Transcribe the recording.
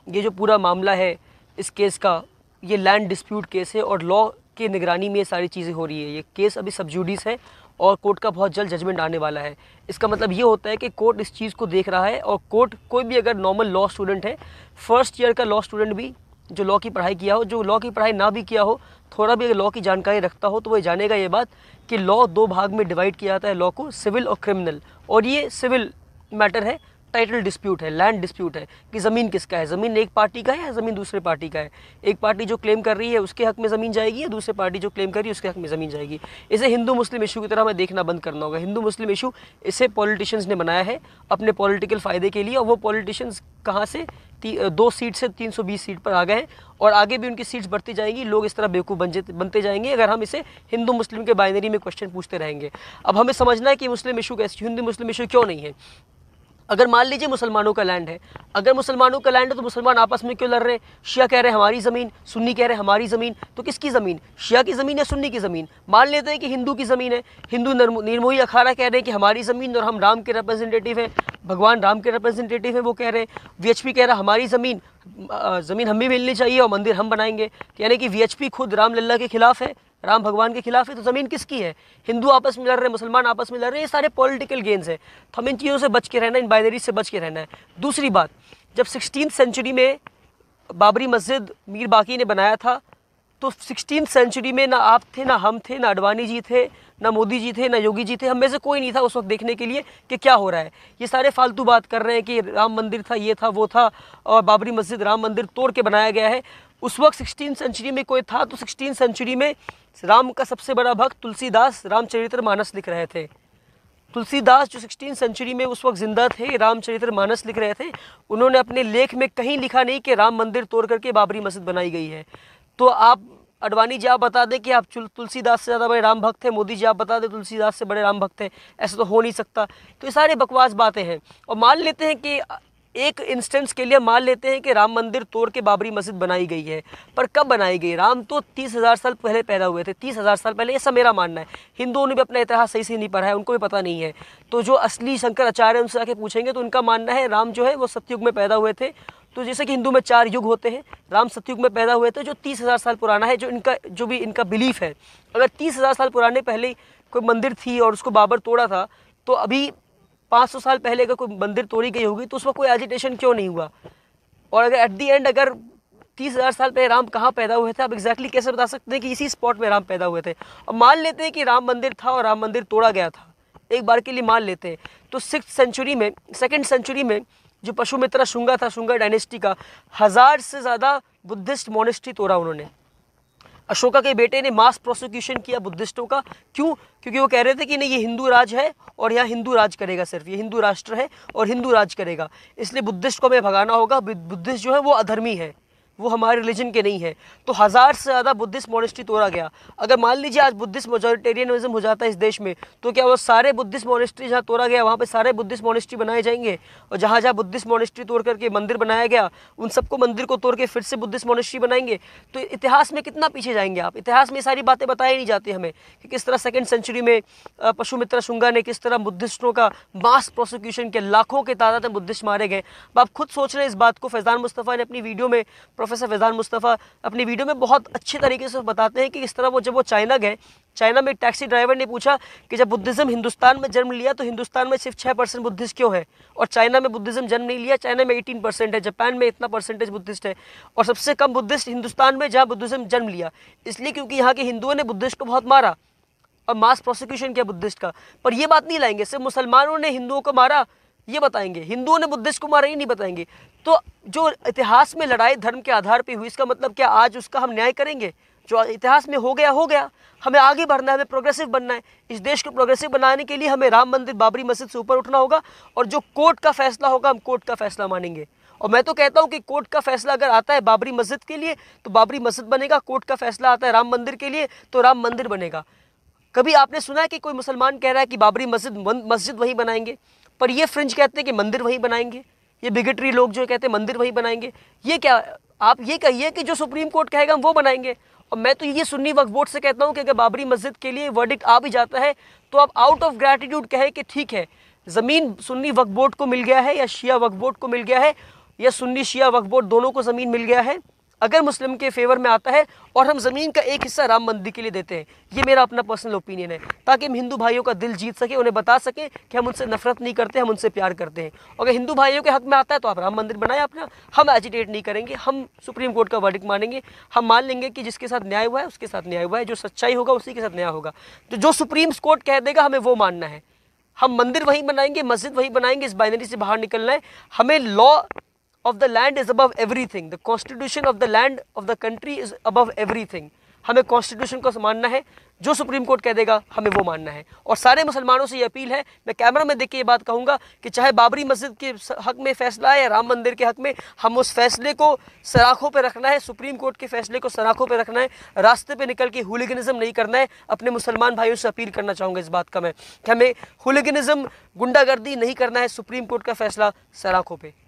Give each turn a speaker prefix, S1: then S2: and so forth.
S1: ये जो पूरा मामला है इस केस का, ये लैंड डिस्प्यूट केस है और लॉ की निगरानी में ये सारी चीज़ें हो रही है। ये केस अभी सब जुडिस है और कोर्ट का बहुत जल्द जजमेंट आने वाला है। इसका मतलब ये होता है कि कोर्ट इस चीज़ को देख रहा है और कोर्ट कोई भी अगर नॉर्मल लॉ स्टूडेंट है, फर्स्ट ईयर का लॉ स्टूडेंट भी जो लॉ की पढ़ाई किया हो, जो लॉ की पढ़ाई ना भी किया हो, थोड़ा भी अगर लॉ की जानकारी रखता हो तो वह जानेगा ये बात कि लॉ 2 भाग में डिवाइड किया जाता है लॉ को, सिविल और क्रिमिनल। और ये सिविल मैटर है, टाइटल डिस्प्यूट है, लैंड डिस्प्यूट है कि ज़मीन किसका है, ज़मीन एक पार्टी का है या ज़मीन दूसरे पार्टी का है। एक पार्टी जो क्लेम कर रही है उसके हक में ज़मीन जाएगी या दूसरे पार्टी जो क्लेम कर रही है उसके हक में ज़मीन जाएगी। इसे हिंदू मुस्लिम इशू की तरह हमें देखना बंद करना होगा। हिंदू मुस्लिम इशू इसे पॉलिटिशियंस ने बनाया है अपने पॉलिटिकल फ़ायदे के लिए, और वो पॉलिटिशियंस कहाँ से 2 सीट से 320 सीट पर आ गए हैं और आगे भी उनकी सीट्स बढ़ती जाएंगी। लोग इस तरह बेवकूफ़ बनते जाएंगे अगर हम इसे हिंदू मुस्लिम के बाइनरी में क्वेश्चन पूछते रहेंगे। अब हमें समझना है कि मुस्लिम इशू कैसे, हिंदू मुस्लिम इशू क्यों नहीं है। अगर मान लीजिए मुसलमानों का लैंड है, अगर मुसलमानों का लैंड है तो मुसलमान आपस में क्यों लड़ रहे हैं? शिया कह रहे हैं हमारी ज़मीन, सुन्नी कह रहे हैं हमारी ज़मीन, तो किसकी ज़मीन, शिया की ज़मीन या सुन्नी की ज़मीन? मान लेते हैं कि हिंदू की ज़मीन है, हिंदू निर्मोही अखाड़ा कह रहे हैं कि हमारी ज़मीन और हम राम के रिप्रेजेंटेटिव हैं, भगवान राम के रिप्रेजेंटेटिव हैं, वो कह रहे हैं। वीएचपी कह रहा है हमारी ज़मीन हम भी मिलनी चाहिए और मंदिर हम बनाएंगे, यानी कि वीएचपी खुद राम लल्ला के खिलाफ है, राम भगवान के खिलाफ है। तो ज़मीन किसकी है? हिंदू आपस में लड़ रहे हैं, मुसलमान आपस में लड़ रहे हैं, ये सारे पॉलिटिकल गेम्स हैं। तो हम इन चीज़ों से बच के रहना, इन बाइनरी से बच के रहना है। दूसरी बात, जब 16th सेंचुरी में बाबरी मस्जिद मीर बाकी ने बनाया था तो 16th सेंचुरी में ना आप थे, ना हम थे, ना अडवाणी जी थे, ना मोदी जी थे, ना योगी जी थे, हम में से कोई नहीं था उस वक्त देखने के लिए कि क्या हो रहा है। ये सारे फालतू बात कर रहे हैं कि राम मंदिर था, ये था, वो था, और बाबरी मस्जिद राम मंदिर तोड़ के बनाया गया है। उस वक्त 16th सेंचुरी में कोई था तो 16th सेंचुरी में राम का सबसे बड़ा भक्त तुलसीदास रामचरितमानस लिख रहे थे। तुलसीदास जो 16th सेंचुरी में उस वक्त जिंदा थे, रामचरितमानस लिख रहे थे, उन्होंने अपने लेख में कहीं लिखा नहीं कि राम मंदिर तोड़ करके बाबरी मस्जिद बनाई गई है। तो आप अडवाणी जी आप बता दें कि आप तुलसीदास से ज़्यादा बड़े राम भक्त हैं, मोदी जी आप बता दें तुलसीदास से बड़े राम भक्त हैं, ऐसा तो हो नहीं सकता। तो ये सारे बकवास बातें हैं। और मान लेते हैं कि एक इंस्टेंस के लिए मान लेते हैं कि राम मंदिर तोड़ के बाबरी मस्जिद बनाई गई है, पर कब बनाई गई? राम तो 30,000 साल पहले पैदा हुए थे, 30,000 साल पहले, ऐसा मेरा मानना है। हिंदुओं ने भी अपना इतिहास सही से नहीं पढ़ा है, उनको भी पता नहीं है। तो जो असली शंकराचार्य उनसे आके पूछेंगे तो उनका मानना है राम जो है वो सतयुग में पैदा हुए थे। तो जैसे कि हिंदू में 4 युग होते हैं, राम सतयुग में पैदा हुए थे जो 30,000 साल पुराना है, जो भी इनका बिलीफ है। अगर 30,000 साल पुराने पहले कोई मंदिर थी और उसको बाबर तोड़ा था, तो अभी 500 साल पहले अगर कोई मंदिर तोड़ी गई होगी तो उसमें कोई एजिटेशन क्यों नहीं हुआ? और अगर एट दी एंड अगर 30,000 साल पहले राम कहाँ पैदा हुए थे, आप एग्जैक्टली कैसे बता सकते हैं कि इसी स्पॉट में राम पैदा हुए थे? और मान लेते हैं कि राम मंदिर था और राम मंदिर तोड़ा गया था, एक बार के लिए मान लेते हैं, तो 6th सेंचुरी में, 2nd सेंचुरी में जो पशुमित्रा शुंगा था, शुंगा डायनेस्टी का, 1000 से ज़्यादा बुद्धिस्ट मोनेस्ट्री तोड़ा उन्होंने। अशोका के बेटे ने मास प्रोसिक्यूशन किया बुद्धिस्टों का। क्यों? क्योंकि वो कह रहे थे कि नहीं, ये हिंदू राज है और यहाँ हिंदू राज करेगा, सिर्फ ये हिंदू राष्ट्र है और हिंदू राज करेगा, इसलिए बुद्धिस्ट को हमें भगाना होगा। बुद्धिस्ट जो है वो अधर्मी है, वो हमारे रिलीजन के नहीं है। तो 1000 से ज़्यादा बुद्धिस्ट मोनेस्ट्री तोड़ा गया। अगर मान लीजिए आज बुद्धिस्ट मेजॉरिटेरियनिज्म हो जाता है इस देश में, तो क्या वो सारे बुद्धिस्ट मोनेस्ट्री जहाँ तोड़ा गया वहाँ पे सारे बुद्धिस्ट मोनेस्ट्री बनाए जाएंगे? और जहाँ जहाँ बुद्धिस्ट मोनेस्ट्री तोड़ करके मंदिर बनाया गया, उन सबको मंदिर को तोड़ के फिर से बुद्धिस्ट मोनेस्ट्री बनाएंगे? तो इतिहास में कितना पीछे जाएंगे आप? इतिहास में सारी बातें बताई नहीं जाती हमें कि किस तरह 2nd सेंचुरी में पशुमित्रा शुंगा ने किस तरह बुद्धिस्टों का मास प्रोसिक्यूशन किया, लाखों के तादाद में बुद्धिस्ट मारे गए। अब आप खुद सोच रहे हैं इस बात को। फैज़ान मुस्तफ़ा ने अपनी वीडियो में, प्रोफेसर फैज़ान मुस्तफ़ा अपनी वीडियो में बहुत अच्छे तरीके से बताते हैं कि इस तरह जब वो चाइना गए, चाइना में एक टैक्सी ड्राइवर ने पूछा कि जब बुद्धिज़्म हिंदुस्तान में जन्म लिया तो हिंदुस्तान में सिर्फ 6% बुद्धिस्ट क्यों है, और चाइना में बुद्धिज़्म जन्म नहीं लिया, चाइना में 18% है, जापान में इतना परसेंटेज बुद्धिस्ट है, और सबसे कम बुद्धिस्ट हिंदुस्तान में जहाँ बुद्धिज़्म जन्म लिया। इसलिए क्योंकि यहाँ के हिंदुओं ने बुद्धिस्ट को बहुत मारा और मास प्रोसिक्यूशन किया बुद्धिस्ट का। पर ये बात नहीं लाएंगे, सिर्फ मुसलमानों ने हिंदुओं को मारा ये बताएंगे, हिंदुओं ने बुद्धिस्ट को मारा ये नहीं बताएंगे। तो जो इतिहास में लड़ाई धर्म के आधार पर हुई, इसका मतलब क्या आज उसका हम न्याय करेंगे? जो इतिहास में हो गया हो गया। हमें आगे बढ़ना है, हमें प्रोग्रेसिव बनना है। इस देश को प्रोग्रेसिव बनाने के लिए हमें राम मंदिर बाबरी मस्जिद से ऊपर उठना होगा, और जो कोर्ट का फैसला होगा हम कोर्ट का फैसला मानेंगे। और मैं तो कहता हूं कि कोर्ट का फैसला अगर आता है बाबरी मस्जिद के लिए तो बाबरी मस्जिद बनेगा, कोर्ट का फैसला आता है राम मंदिर के लिए तो राम मंदिर बनेगा। कभी आपने सुना है कि कोई मुसलमान कह रहा है कि बाबरी मस्जिद वहीं बनाएंगे, पर ये फ्रिंज कहते हैं कि मंदिर वहीं बनाएंगे? ये बिगेटरी लोग जो कहते हैं मंदिर वहीं बनाएंगे, ये क्या? आप ये कहिए कि जो सुप्रीम कोर्ट कहेगा हम वो बनाएंगे। और मैं तो ये सुन्नी वक्फ बोर्ड से कहता हूँ कि अगर बाबरी मस्जिद के लिए वर्डिक्ट आ भी जाता है तो आप आउट ऑफ ग्रैटिट्यूड कहें कि ठीक है, ज़मीन सुन्नी वक्फ बोर्ड को मिल गया है या शिया वक्फ बोर्ड को मिल गया है, या सुन्नी शिया वक्फ बोर्ड दोनों को ज़मीन मिल गया है, अगर मुस्लिम के फेवर में आता है और हम ज़मीन का एक हिस्सा राम मंदिर के लिए देते हैं, ये मेरा अपना पर्सनल ओपिनियन है, ताकि हम हिंदू भाइयों का दिल जीत सके, उन्हें बता सकें कि हम उनसे नफरत नहीं करते, हम उनसे प्यार करते हैं। अगर हिंदू भाइयों के हक में आता है तो आप राम मंदिर बनाएं अपना, हम एजिटेट नहीं करेंगे, हम सुप्रीम कोर्ट का वर्डिक्ट मानेंगे, हम मान लेंगे कि जिसके साथ न्याय हुआ है उसके साथ न्याय हुआ है, जो सच्चाई होगा उसी के साथ न्याय होगा। तो जो सुप्रीम कोर्ट कह देगा हमें वो मानना है, हम मंदिर वहीं बनाएंगे, मस्जिद वहीं बनाएंगे, इस बाइनरी से बाहर निकलना है। हमें law of the land is above everything, the constitution of the land of the country is above everything। हमें कॉन्स्टिट्यूशन को मानना है, जो सुप्रीम कोर्ट कह देगा हमें वो मानना है। और सारे मुसलमानों से ये अपील है, मैं कैमरा में देख के ये बात कहूँगा कि चाहे बाबरी मस्जिद के हक में फैसला है या राम मंदिर के हक में, हम उस फैसले को सराखों पे रखना है, सुप्रीम कोर्ट के फैसले को सराखों पे रखना है, रास्ते पे निकल के हुलिगनिज्म नहीं करना है। अपने मुसलमान भाइयों से अपील करना चाहूँगा इस बात का मैं कि हमें हुलिगनिज्म, गुंडागर्दी नहीं करना है, सुप्रीम कोर्ट का फैसला सराखों पे।